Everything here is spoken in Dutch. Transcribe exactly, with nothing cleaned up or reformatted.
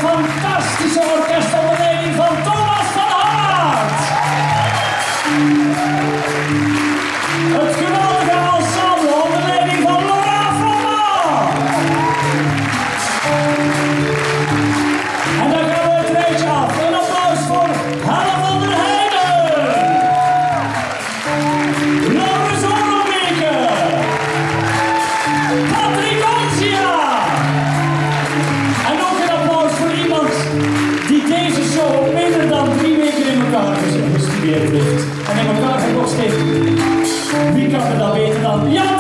fantastische orkest onder leiding van Thomas van Hart. Het geweldige ensemble onder leiding van Laurenz Hoorelbeke. En dan gaan we het rijtje af. Een applaus voor Helle Vanderheyden, Laurenz Hoorelbeke, Onzia. En ook een applaus voor iemand die deze show minder dan drie weken in elkaar gestudeerd heeft. En in elkaar gekost heeft. Wie kan er dat beter dan Ianthe